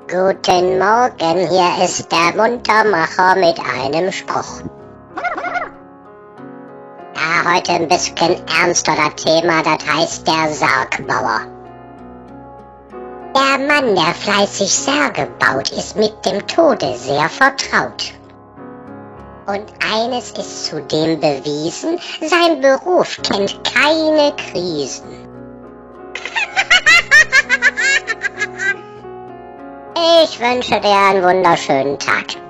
Guten Morgen, hier ist der Muntermacher mit einem Spruch. Ja, heute ein bisschen ernster das Thema, das heißt der Sargbauer. Der Mann, der fleißig Särge baut, ist mit dem Tode sehr vertraut. Und eines ist zudem bewiesen, sein Beruf kennt keine Krisen. Ich wünsche dir einen wunderschönen Tag.